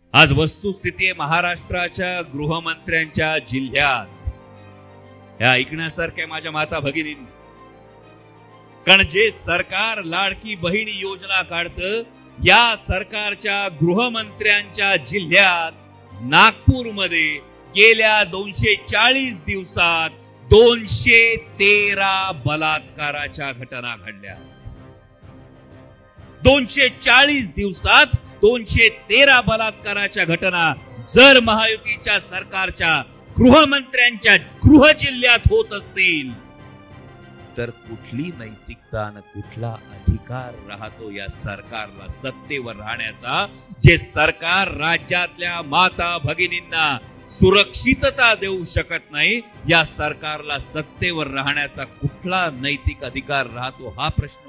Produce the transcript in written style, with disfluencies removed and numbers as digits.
आज वस्तुस्थिती आहे महाराष्ट्राच्या गृहमंत्र्यांच्या जिल्ह्यात, हे ऐकण्यासारखे माझ्या माता भगिनींनी. कारण जे सरकार लाडकी बहिणी योजना काढतं, या सरकारच्या गृहमंत्र्यांच्या जिल्ह्यात नागपूरमध्ये गेल्या 240 दिवसात 213 बलात्काराच्या घटना घडल्या. 240 दिवसात 213 बलात्काराच्या घटना जर महायुतीच्या सरकारच्या गृहमंत्र्यांच्या गृह जिल्ह्यात होत असतील तर कुठली नैतिकता आणि कुठला अधिकार राहतो या सरकारला सत्तेवर राहण्याचा, जे सरकार राज्यातल्या माता भगिनींना सुरक्षितता देऊ शकत नाही, या सरकारला सत्तेवर राहण्याचा कुठला नैतिक अधिकार राहतो हा प्रश्न.